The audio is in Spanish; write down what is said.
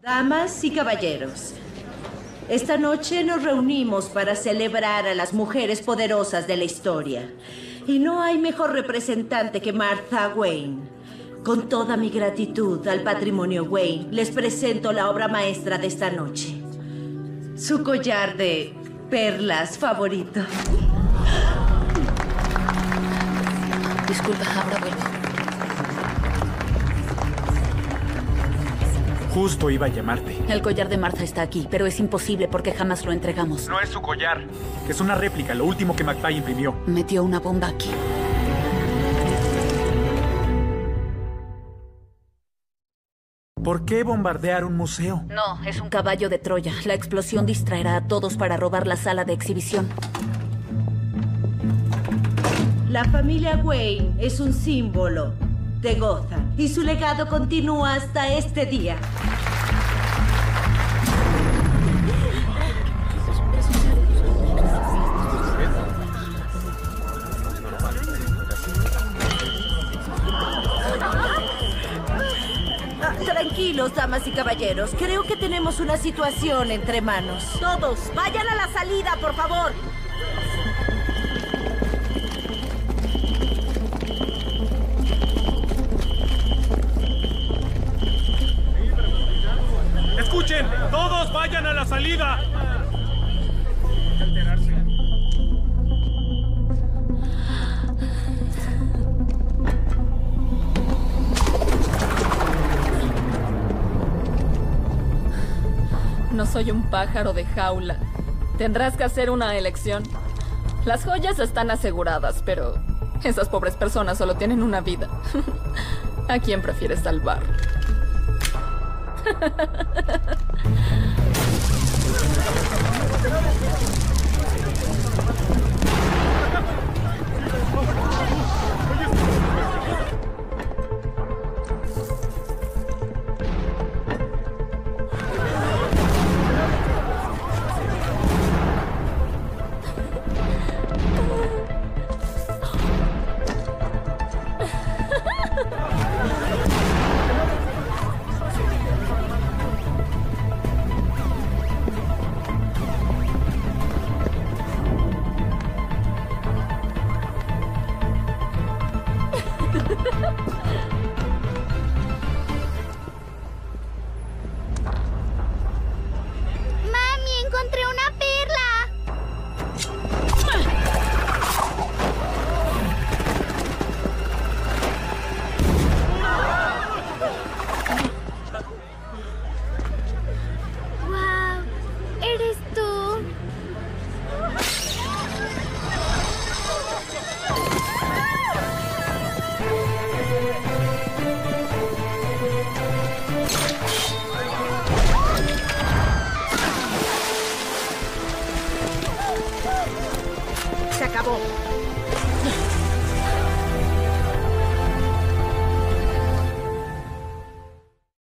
Damas y caballeros, esta noche nos reunimos para celebrar a las mujeres poderosas de la historia. Y no hay mejor representante que Martha Wayne. Con toda mi gratitud al patrimonio Wayne, les presento la obra maestra de esta noche. Su collar de perlas favorito. Disculpa, ahora vuelvo. Justo iba a llamarte. El collar de Martha está aquí, pero es imposible porque jamás lo entregamos. No es su collar. Es una réplica, lo último que McFly imprimió. Metió una bomba aquí. ¿Por qué bombardear un museo? No, es un caballo de Troya. La explosión distraerá a todos para robar la sala de exhibición. La familia Wayne es un símbolo de Gotham y su legado continúa hasta este día. Tranquilos, damas y caballeros. Creo que tenemos una situación entre manos. Todos, vayan a la salida, por favor. ¡Escuchen! ¡Todos vayan a la salida! No soy un pájaro de jaula. Tendrás que hacer una elección. Las joyas están aseguradas, pero esas pobres personas solo tienen una vida. ¿A quién prefieres salvar? ¡Mami, encontré una perla! ¡Wow! ¿Eres tú? Se acabó.